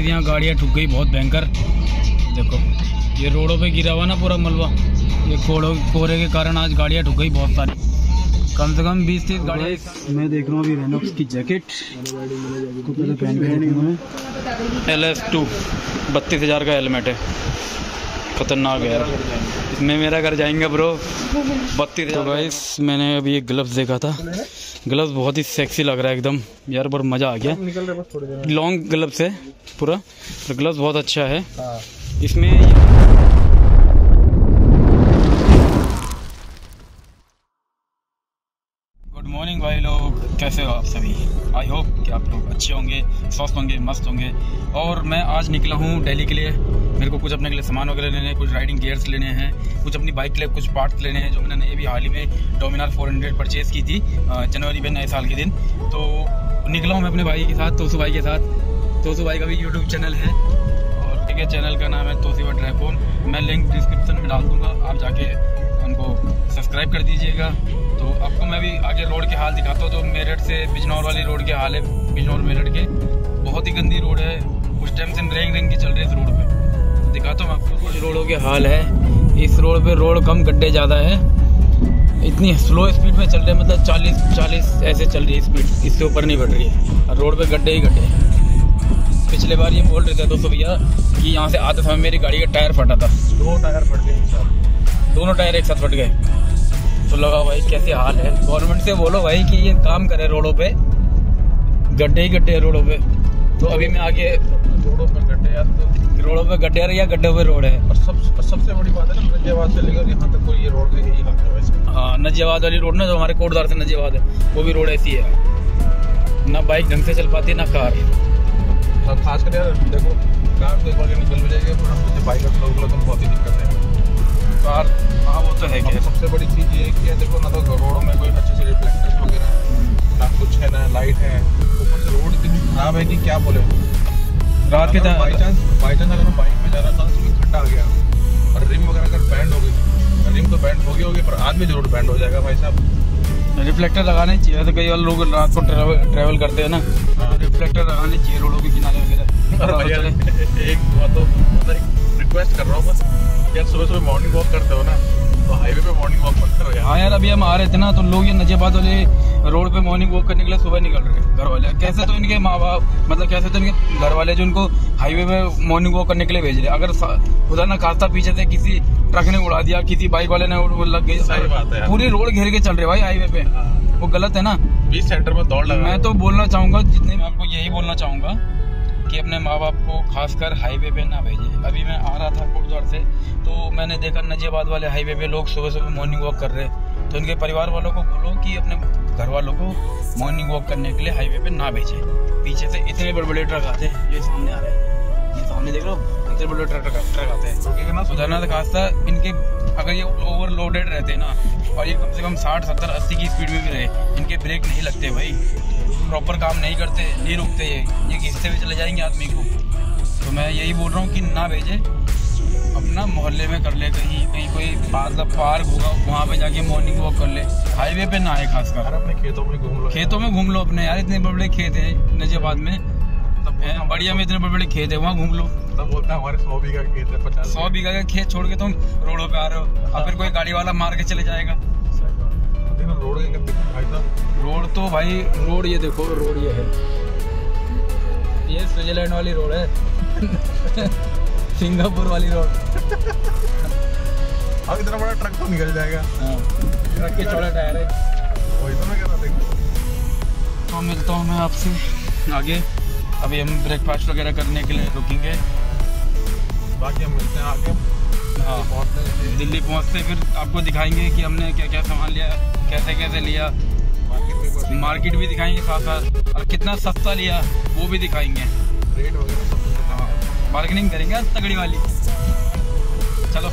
यहाँ गाड़ियाँ ठुक गई बहुत भयंकर। देखो ये रोडों पे गिरा हुआ ना पूरा मलबा, ये कोहरे के कारण आज गाड़ियाँ ठुक गई बहुत सारी, कम से कम 20-30 गाड़ियाँ। मैं देख रहा हूँ अभी रेनॉक्स की जैकेट को पहले पहन के देखूँगा। LS2 32,000 का हेलमेट है, खतरनाक है यार, इसमें मेरा घर जाएंगे ब्रो 32,000। तो गाइस मैंने अभी एक ग्लव्स देखा था, ग्लव्स बहुत ही सेक्सी लग रहा है एकदम यार, बहुत मज़ा आ गया। लॉन्ग ग्लव्स है पूरा, तो ग्लव्स बहुत अच्छा है इसमें। गुड मॉर्निंग भाई लोग, कैसे हो आप सभी? आई होप कि आप लोग अच्छे होंगे, स्वस्थ होंगे, मस्त होंगे। और मैं आज निकला हूँ दिल्ली के लिए। मेरे को कुछ अपने के लिए सामान वगैरह लेने हैं, कुछ राइडिंग गियर्स लेने हैं, कुछ अपनी बाइक के लिए कुछ पार्ट्स लेने हैं जो मैंने अभी हाल ही में डोमिनार 400 परचेज़ की थी जनवरी में, नए साल के दिन। तो निकला हूँ मैं अपने भाई के साथ, तोसू भाई के साथ। तोसू भाई का भी यूट्यूब चैनल है और ठीक है, चैनल का नाम है तोसीवा ड्राइफोन। मैं लिंक डिस्क्रिप्शन में डाल दूँगा, आप जाके उनको सब्सक्राइब कर दीजिएगा। तो आपको मैं भी आगे रोड के हाल दिखाता हूँ, जो मेरठ से बिजनौर वाली रोड के हाल है, बिजनौर मेरठ के बहुत ही गंदी रोड है, कुछ टाइम से रेंग की चल रही है इस रोड पे। तो दिखाता हूँ आपको कुछ रोडों के हाल है। इस रोड पे रोड कम, गड्ढे ज़्यादा है, इतनी स्लो स्पीड में चल रहे हैं, मतलब 40 ऐसे चल रही है स्पीड, इससे ऊपर नहीं बढ़ रही है और रोड पे गड्ढे ही गड्ढे। पिछले बार ये बोल रहे थे दोस्तों भैया कि यहाँ से आते समय मेरी गाड़ी का टायर फटा था, 2 टायर फट गए, दोनों टायर एक साथ फट गए। तो लगा भाई कैसे हाल है, गवर्नमेंट से बोलो भाई कि ये काम करे, रोडों पे गड्ढे ही गड्ढे रोडों पे। तो अभी मैं आगे रोडों पर गड्ढे यार, तो रोडों पे गड्ढे या गड्ढे पे रोड है। और सबसे बड़ी बात है ना, नजियाबाद से लेकर यहाँ तक कोई ये रोड का यही हाल है वैसे। हाँ, नजियाबाद वाली रोड ना, जो हमारे कोटद्वार से नजियाबाद है, वो भी रोड ऐसी है, ना बाइक ढंग से चल पाती है ना कार। खास कर यार देखो, कार तो एक बार निकल भी जाएगी, पर बाइक का लोग तो बहुत ही दिक्कत है। कार हाँ वो तो है क्या, सबसे बड़ी चीज़ ये है कि देखो ना, तो रोडों में कोई अच्छे से रिफ्लेक्टर्स वगैरह ना कुछ है, ना लाइट है, ऊपर से रोड इतनी खराब है कि क्या बोले। रात के टाइम बाई चांस अगर बाइक में जा रहा था, उसमें खड्डा आ गया और रिम वगैरह अगर बैंड हो गई, रिम तो बैंड होगी पर आदमी जरूर बैंड हो जाएगा भाई साहब। रिफ्लेक्टर लगाने चाहिए, तो कई बार लोग रात को ट्रैवल करते हैं ना, रिफ्लेक्टर लगाने चाहिए रोडों के किनारे वगैरह। एक रिक्वेस्ट कर रहा हूँ बस यार, सुबह मॉर्निंग वॉक करते हो ना, तो हाईवे पे मॉर्निंग वॉक मत करो यार। हाँ यार, अभी हम आ रहे थे ना, तो लोग ये नजियाबाद वाले रोड पे मॉर्निंग वॉक करने के लिए सुबह निकल रहे घर वाले। कैसे तो इनके माँ बाप, मतलब कैसे तो इनके घर वाले जो उनको हाईवे पे मॉर्निंग वॉक करने के लिए भेज रहे। अगर खुदा ना खास्ता पीछे से किसी ट्रक ने उड़ा दिया, किसी बाइक वाले ने लग गई, सही बात है, पूरी रोड घेर के चल रहे भाई हाईवे पे, वो गलत है ना। 20 सेंटर में दौड़ लगा। मैं तो बोलना चाहूंगा, जितने मैं आपको यही बोलना चाहूंगा कि अपने माँ बाप को खासकर हाईवे पे ना भेजें। अभी मैं आ रहा था कोटद्वार से, तो मैंने देखा नजियाबाद वाले हाईवे पे लोग सुबह सुबह मॉर्निंग वॉक कर रहे हैं। तो उनके परिवार वालों को बोलो कि अपने घर वालों को मॉर्निंग वॉक करने के लिए हाईवे पे ना भेजें। पीछे से इतने बड़े बड़े ट्रक आते हैं, ये सामने आ रहे हैं, ये सामने देख लो, इतने बड़े ट्रक आते हैं। सुधारना तो खासा इनके, अगर ये ओवरलोडेड रहते हैं ना, और ये कम से कम 60, 70, 80 की स्पीड में भी रहे, इनके ब्रेक नहीं लगते भाई, प्रॉपर काम नहीं करते, नहीं रुकते, ये घिसते हुए चले जाएंगे आदमी को। तो मैं यही बोल रहा हूँ कि ना भेजे, अपना मोहल्ले में कर ले, कहीं कोई पार्क होगा वहाँ पे जाके मॉर्निंग वॉक कर ले, हाईवे पे ना आए। खासकर अपने खेतों में घूम लो अपने यार, इतने बड़े बड़े खेत है नजियाबाद में, तब बढ़िया में इतने बड़े बड़े खेत है, वहाँ घूम लो। तब बोलता है हमारे 100 बीघा खेत है, 100 बीघा का खेत छोड़ के तुम रोडों पे आ रहे हो, और फिर कोई गाड़ी वाला मार के चले जाएगा। रोड तो भाई, रोड ये देखो, रोड ये है, ये स्विट्जरलैंड वाली रोड है सिंगापुर वाली रोड। अब इतना बड़ा ट्रक तो निकल जाएगा। हाँ, ट्रक के चौड़े टायर है, वही तो मैं कह रहा था। तो मिलता हूँ मैं आपसे आगे, अभी हम ब्रेकफास्ट वगैरह करने के लिए रुकेंगे, बाकी हम मिलते हैं आगे। हाँ, दिल्ली पहुँचते फिर आपको दिखाएंगे कि हमने क्या क्या सामान लिया, कैसे कैसे लिया, मार्केट भी दिखाएंगे साथ साथ, और कितना सस्ता लिया वो भी दिखाएंगे, रेट वगैरह सब कुछ। हाँ, बार्गेनिंग करेंगे तगड़ी वाली। चलो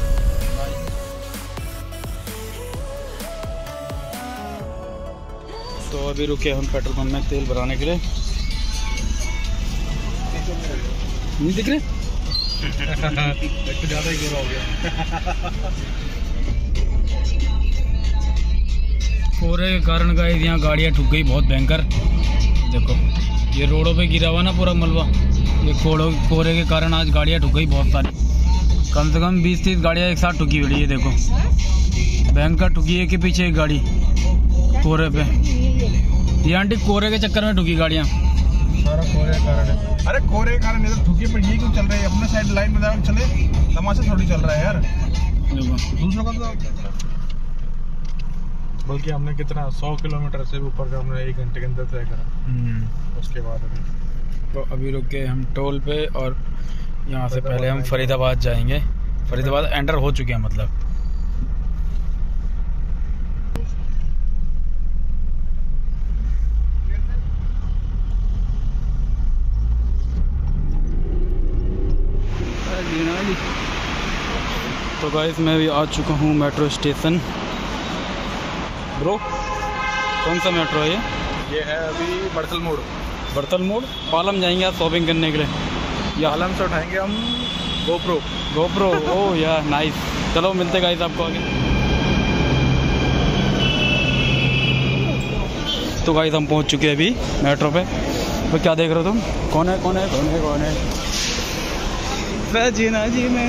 तो अभी रुके हम पेट्रोल पंप में तेल भराने के लिए। नहीं दिख रहे तो ज़्यादा ही गोरा हो गया कोहरे के कारण गाइस, यहाँ गाड़ियाँ ठुक गई बहुत भयंकर। देखो ये रोडों पे गिरा हुआ ना पूरा मलबा, ये कोहरे के कारण आज गाड़ियाँ ठुक गई बहुत सारी, कम से कम 20-30 गाड़ियाँ एक साथ ठुकी हुई है। देखो भयंकर ठुकी है कि पीछे एक गाड़ी कोहरे पे। ये आंटी कोहरे के चक्कर में ठुकी गाड़ियाँ, सारा कोहरे के कारण है। अरे कोहरे के कारण नहीं तो ठुकी पर ये क्यों चल रही है? अपने साइड लाइन में चले, तमाशा थोड़ी चल रहा है यार। दूसरों का तो बल्कि हमने कितना 100 किलोमीटर से ऊपर का हमने 1 घंटे के अंदर तय करा। उसके बाद अभी रुक के हम टोल पे, और यहाँ से पहले हम फरीदाबाद जाएंगे। फरीदाबाद एंटर हो चुके हैं मतलब। तो गाइस मैं भी आ चुका हूँ मेट्रो स्टेशन। ब्रो कौन सा मेट्रो है ये है अभी बड़तल मोड़। बड़तल मोड़ पालम जाएंगे आप शॉपिंग करने के लिए, या पालम से उठाएंगे हम गोप्रो। ओह यार नाइस। चलो मिलते गाइस आपको आगे। तो गाइस हम पहुंच चुके हैं अभी मेट्रो पे। तो क्या देख रहे हो तुम? कौन है? जीना जी मैं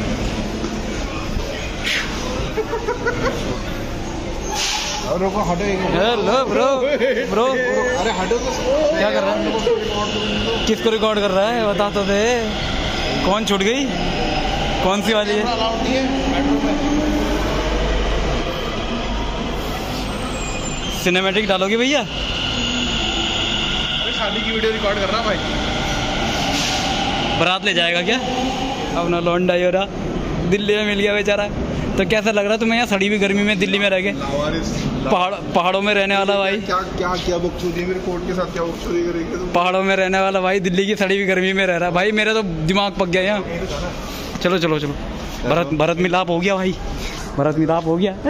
हेलो ब्रो अरे हटो तो। क्या कर रहा है? किसको रिकॉर्ड कर रहा है बता तो दे। कौन छूट गई? कौन सी वाली है? सिनेमैटिक डालोगे भैया? शादी की वीडियो रिकॉर्ड कर रहा भाई। बारात ले जाएगा क्या अपना लौंडा? हो रहा दिल्ली में मिल गया बेचारा। तो कैसा लग रहा है तुम्हें यहाँ सड़ी हुई गर्मी में दिल्ली में रह गए? पहाड़ों में रहने वाला भाई। क्या बकचोदी मेरे कोर्ट के साथ क्या बकचोदी करेंगे तुम? पहाड़ों में रहने वाला भाई दिल्ली की सड़ी हुई गर्मी में रह रहा है भाई। मेरा तो दिमाग पक गया यहाँ। चलो भरत मिलाप हो गया भाई, भरत मिलाप हो गया।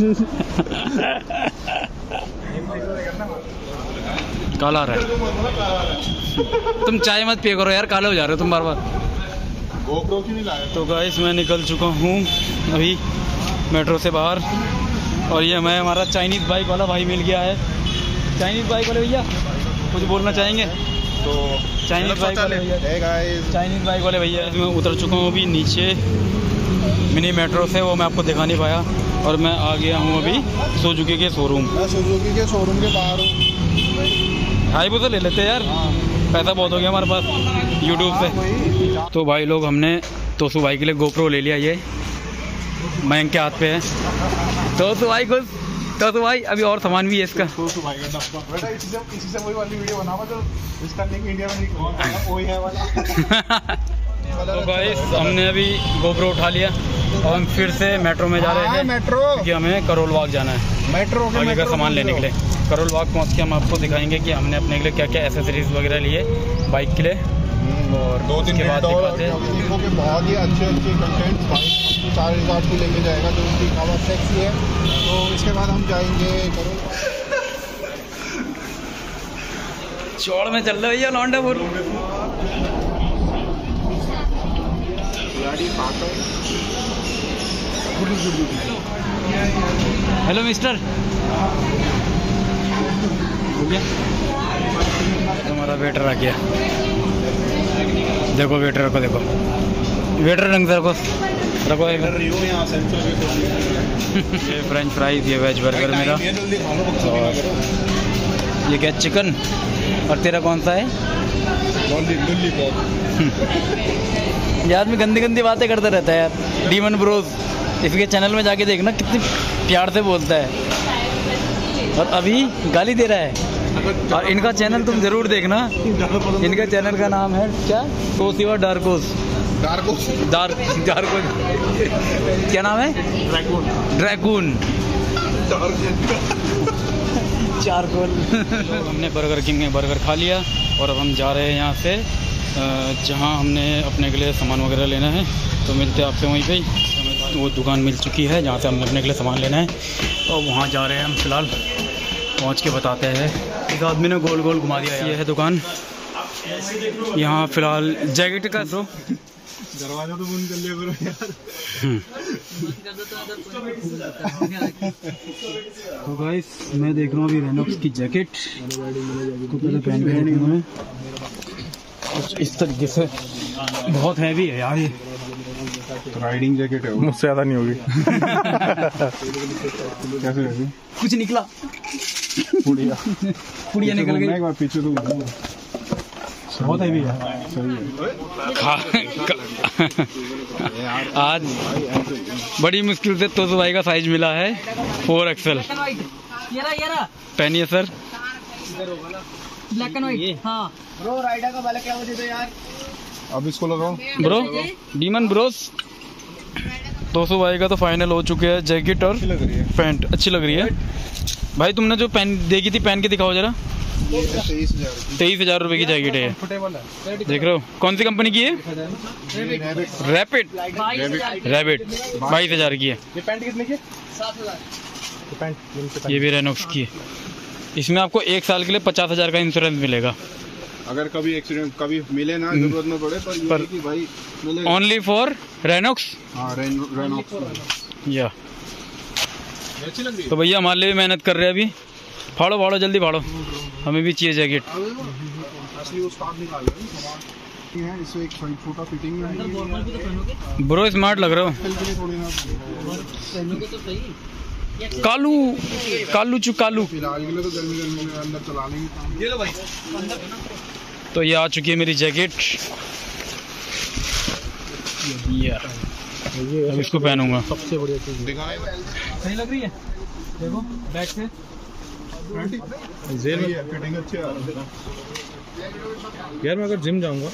काला रहा है। तुम चाय मत पिया करो यार, काले हो जा रहे हो तुम बार बार। गोप्रो क्यों नहीं लाया? तो गाइस मैं निकल चुका हूँ अभी मेट्रो से बाहर, और ये मैं हमारा चाइनीज़ बाइक वाला भाई मिल गया है। चाइनीज़ बाइक वाले भैया कुछ बोलना चाहेंगे? तो चाइनीज़ बाइक वाले भैया मैं उतर चुका हूँ अभी नीचे मिनी मेट्रो से। वो मैं आपको दिखा नहीं पाया, और मैं आ गया हूँ अभी सुजुकी के शोरूम। सुजुकी के शोरूम के बाहर हूँ। हाई वो तो ले लेते हैं यार, पैसा बहुत हो गया हमारे पास यूट्यूब से। तो भाई लोग हमने तोसू भाई के लिए गोप्रो ले लिया। ये मयंक के हाथ पे है। तोसू भाई खुश। तोसू भाई अभी और सामान भी है इसका। तोसू भाई का डब्बा बेटा, इसी से वही वाली वीडियो बनावा जो इसका लिंक इंडिया में वही है वाला। तो गाइस हमने अभी गोप्रो उठा लिया और हम फिर से मेट्रो में जा रहे हैं। मेट्रो क्योंकि हमें करोल बाग जाना है मेट्रो आगे का सामान लेने के लिए। करोल बाग पहुँच के हम आपको दिखाएंगे कि हमने अपने के लिए क्या क्या एसेसरीज वगैरह लिए बाइक के लिए। और 2-3 के बाद बहुत ही अच्छे कंटेंट बाइक 4000 की लेके जाएगा, जो उसकी कावा सेक्सी है। तो इसके बाद हम जाएंगे करोल चौड़ में चल रहे भैया लौंडापुर। हेलो मिस्टर, हमारा वेटर आ गया। देखो वेटर को, देखो वेटर रंग रखो ये फ्रेंच फ्राइज, ये वेज बर्गर मेरा, और ये क्या चिकन, और तेरा कौन सा है? यार मैं गंदी गंदी बातें करता रहता है यार। डीमन ब्रोज, इसके चैनल में जाके देखना कितनी प्यार से बोलता है, और अभी गाली दे रहा है। और इनका चैनल तुम जरूर देखना, इनका चैनल का नाम है क्या? कोसिवा डार्कोस। क्या नाम है? Dragoon charcoal. हमने बर्गर किंग में बर्गर खा लिया, और अब हम जा रहे हैं यहाँ से जहाँ हमने अपने के लिए सामान वगैरह लेना है। तो मिलते हैं आपसे वहीं पे ही। वो दुकान मिल चुकी है जहाँ से हमने अपने के लिए सामान लेना है, और वहाँ जा रहे हैं हम। फिलहाल पहुँच के बताते हैं। इस आदमी ने गोल गोल घुमा दिया। ये है दुकान, यहाँ फिलहाल जैकेट का दो दरवाजा तो बंद कर लिया करो यार। तो गाइस मैं देख रहा हूँ अभी रेनॉक्स की जैकेट को पहले पहन के देखूंगा मैं। कुछ इस तरीके से। बहुत हैवी है यार ये। राइडिंग जैकेट है, मुझसे ज्यादा नहीं होगी। कैसे होगी? कुछ निकला, पुड़िया निकल गई। एक बार पीछे तो बहुत हैवी है। आज बड़ी मुश्किल से तो भाई का साइज मिला है 4XL। पहनिए सर। Black and white. हाँ ब्रो राइडर का वाला क्या मुझे तो यार। अब इसको लगाओ ब्रो, डीमन ब्रोस। 200 भाई का तो फाइनल हो चुके हैं। जैकेट और पैंट अच्छी लग रही है भाई। तुमने जो पहन देखी थी, पहन के दिखाओ जरा। 23,000 रुपए की जैकेट है। देख रहे हो कौन सी कंपनी की है? रैपिड। 22,000 की है। ये पैंट कितने की? 7,000। ये भी रेनॉक्स की है। इसमें आपको 1 साल के लिए 50,000 का इंश्योरेंस मिलेगा। अगर कभी एक्सीडेंट कभी मिले ना, जरूरत न पड़े, पर कि भाई मिलेगा। ओनली फॉर रेनॉक्स। हाँ रेनॉक्स। या तो भैया हमारे लिए भी मेहनत कर रहे हैं अभी। फाड़ो फाड़ो जल्दी फाड़ो, हमें भी चाहिए जैकेट। असली वो स्टार्ट निकाल रहे हैं, इसमें एक छोटा फिटिंग में है। ब्रो स्मार्ट लग रहे हो। कालू कालू चू कालू। फिलहाल के लिए तो गर्मी में अंदर चला लेंगे। ये लो भाई। तो ये आ चुकी है मेरी जैकेट। अब इसको पहनूंगा। सबसे बढ़िया चीज दिखाने सही लग रही है। देखो बैक से जेल है, फिटिंग अच्छी है यार। मैं अगर जिम जाऊंगा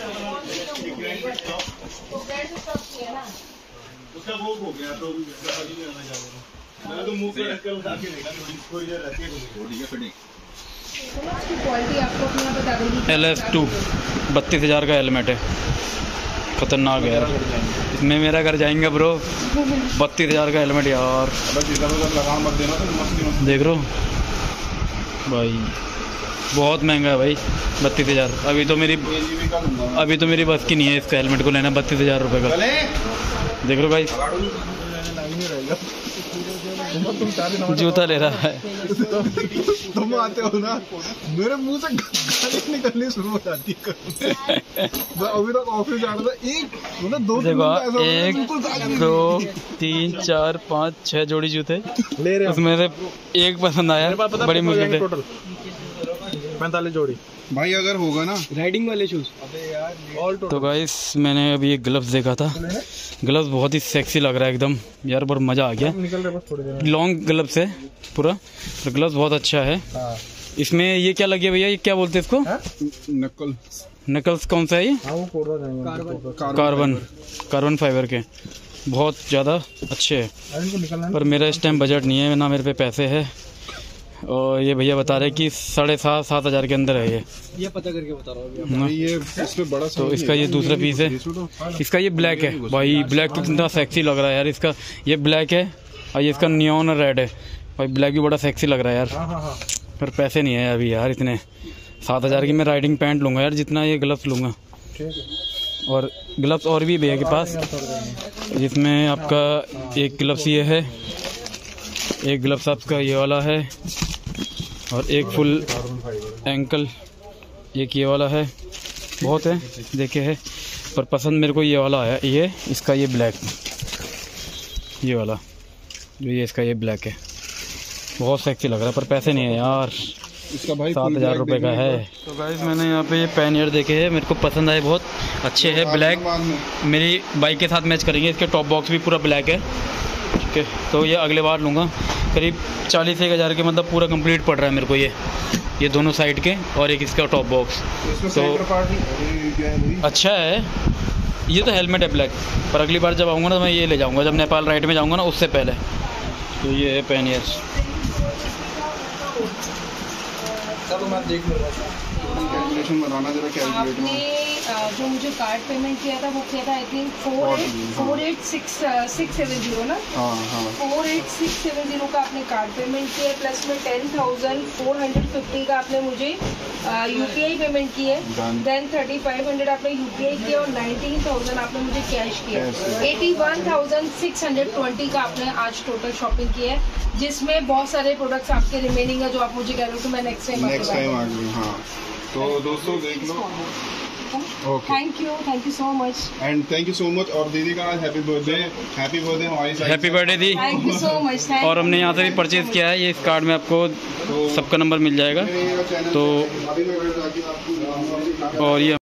उसका वो हो गया तो मैं तो मुंह पे रखकर उठा के देखा थोड़ी देर रहती है बॉडी का फिटिंग। इसकी क्वालिटी आपको अपने यहाँ बता दूंगी। LS2 32,000 का हेलमेट है। खतरनाक है यार। इसमें मेरा घर जाएंगे ब्रो। 32,000 का हेलमेट यार। लगाम मत देना तो मस्ती। देख रहे हो भाई, बहुत महंगा है भाई 32,000। अभी तो मेरी बस की नहीं है इसका हेलमेट को लेना 32,000 रुपये का। देख लो भाई, जूता ले रहा है। तुम आते हो ना, मेरे मुंह से गाली निकलनी शुरू हो जाती है। अभी तक ऑफिस जा रहा था, एक मतलब 2 देखो 1 2 3 4 5 6 जोड़ी जूते ले रहे, उसमें से एक पसंद आया। बड़ी मुश्किल से 45 जोड़ी भाई अगर होगा ना राइडिंग वाले शूज। तो गाइस मैंने अभी एक ग्लव्स देखा था। ग्लव्स बहुत ही सेक्सी लग रहा है एकदम यार, पर मज़ा आ गया। लॉन्ग ग्लव्स है पूरा, तो ग्लव्स बहुत अच्छा है। इसमें ये क्या लगे भैया, ये क्या बोलते हैं इसको? नकल्स कौन सा है ये? कार्बन फाइबर के, बहुत ज़्यादा अच्छे हैं। पर मेरा इस टाइम बजट नहीं है ना, मेरे पे पैसे है। और ये भैया बता रहे कि 7,500 के अंदर है ये पता करके बता रहा हूँ। ये इसमें बड़ा तो इसका ये दूसरा पीस है। इसका ये ब्लैक है भाई। ब्लैक तो कितना सेक्सी लग रहा है यार। इसका ये ब्लैक है और ये इसका नियॉन रेड है भाई। ब्लैक भी बड़ा सेक्सी लग रहा है यार, पर पैसे नहीं है अभी यार इतने। 7,000 की मैं राइडिंग पैंट लूँगा यार, जितना ये ग्लव्स लूँगा। और ग्लव्स और भी भैया के पास, जिसमें आपका एक ग्लव्स ये है, एक ग्लव्स आपका ये वाला है, और एक फुल एंकल एक ये वाला है। बहुत है देखे है, पर पसंद मेरे को ये वाला आया। ये इसका ये ब्लैक, ये वाला जो ये इसका ये ब्लैक है, बहुत सेक्सी लग रहा है। पर पैसे नहीं है यार, इसका भाई 7,000 रुपये का है। तो गाइस मैंने यहाँ पे ये पैनियर देखे हैं, मेरे को पसंद आए, बहुत अच्छे हैं। ब्लैक मेरी बाइक के साथ मैच करेंगे। इसके टॉप बॉक्स भी पूरा ब्लैक है, ठीक है। तो ये अगले बार लूँगा। करीब 40,000 के मतलब पूरा कंप्लीट पड़ रहा है मेरे को ये दोनों साइड के, और एक इसका टॉप बॉक्स। तो अच्छा है। ये तो हेलमेट है ब्लैक, पर अगली बार जब आऊँगा ना तो मैं ये ले जाऊँगा, जब नेपाल राइड में जाऊँगा ना उससे पहले। तो ये है पैनियर। चलो मैं देख लूँगा। कैलकुलेशन बनाना जरा, कैलकुलेट में जो मुझे कार्ड पेमेंट किया था वो किया था आई थिंक 48670 ना। 48670 का आपने कार्ड पेमेंट किया, प्लस में 10,450 का आपने मुझे UPI पेमेंट किया, देन 3,500 आपने UPI किया, और 19,000 आपने मुझे कैश किया। 81,620 का आपने आज टोटल शॉपिंग किया है, जिसमें बहुत सारे प्रोडक्ट्स आपके रिमेनिंग है जो आप मुझे कह रहे हो कि मैं नेक्स्ट टाइम आ गई। हाँ तो दोस्तों देख लो, welcome. Okay. Thank you so much. And thank you so much. और दीदी का आज हैप्पी बर्थडे हमारी साइड हैप्पी बर्थडे दी। Thank you so much. और हमने यहाँ से भी परचेज़ किया है, ये इस कार्ड में आपको सबका नंबर मिल जाएगा। तो और ये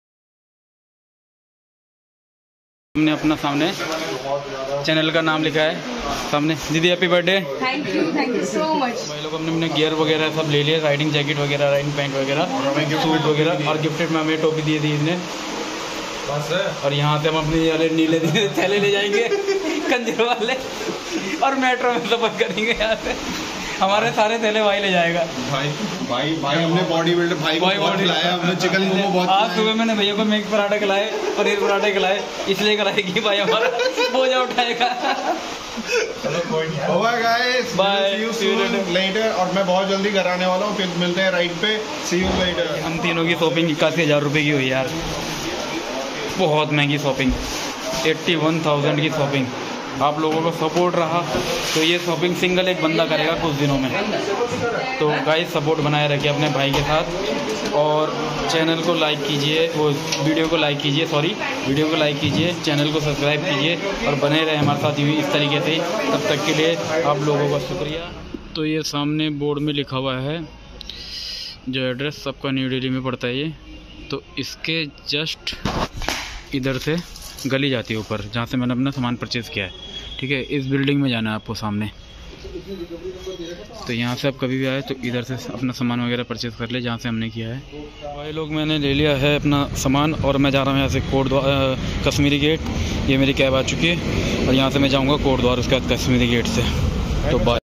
हमने अपना सामने चैनल का नाम लिखा है सामने। दीदी happy birthday. Thank you so much. भाई लोग हमने गियर वगैरह सब ले लिए, राइडिंग जैकेट वगैरह, राइडिंग पैंट वगैरह, सूट वगैरह, और गिफ्टेड में हमें टोपी दी थी इसने। और यहाँ से हम अपने वाले नीले थैले ले जाएंगे कंजर वाले, और मेट्रो में सफर करेंगे। यहाँ से हमारे सारे थैले भाई ले जाएगा। भाई हमने बॉडी बिल्डर भाई को बहुत खिलाया, हमने चिकन मोमो बहुत। आज सुबह मैंने भैया को मिक्स पराठा खिलाए, पनीर पराठे खिलाए, इसलिए खिलाएगी भाई हमारा बोझा उठाएगा। Guys, bye, see you later। और मैं बहुत जल्दी घर आने वाला हूँ, फिर मिलते हैं राइड पे। see you later। हम तीनों की शॉपिंग 81,000 रुपये की हुई यार, बहुत महंगी शॉपिंग, 81,000 की शॉपिंग। आप लोगों का सपोर्ट रहा तो ये शॉपिंग सिंगल एक बंदा करेगा कुछ दिनों में। तो गाइस सपोर्ट बनाए रखिए अपने भाई के साथ, और चैनल को लाइक कीजिए, वो वीडियो को लाइक कीजिए, चैनल को सब्सक्राइब कीजिए, और बने रहे हमारे साथ यूँ इस तरीके से। तब तक के लिए आप लोगों का शुक्रिया। तो ये सामने बोर्ड में लिखा हुआ है जो एड्रेस सबका न्यू दिल्ली में पड़ता है ये। तो इसके जस्ट इधर से गली जाती है ऊपर, जहाँ से मैंने अपना सामान परचेज़ किया है। ठीक है, इस बिल्डिंग में जाना है आपको सामने। तो यहाँ से आप कभी भी आए तो इधर से अपना सामान वगैरह परचेज़ कर ले, जहाँ से हमने किया है। भाई लोग मैंने ले लिया है अपना सामान, और मैं जा रहा हूँ यहाँ से कोट द्वार, कश्मीरी गेट। ये मेरी कैब आ चुकी है, और यहाँ से मैं जाऊँगा कोट द्वार, उसके बाद कश्मीरी गेट से। तो बाय।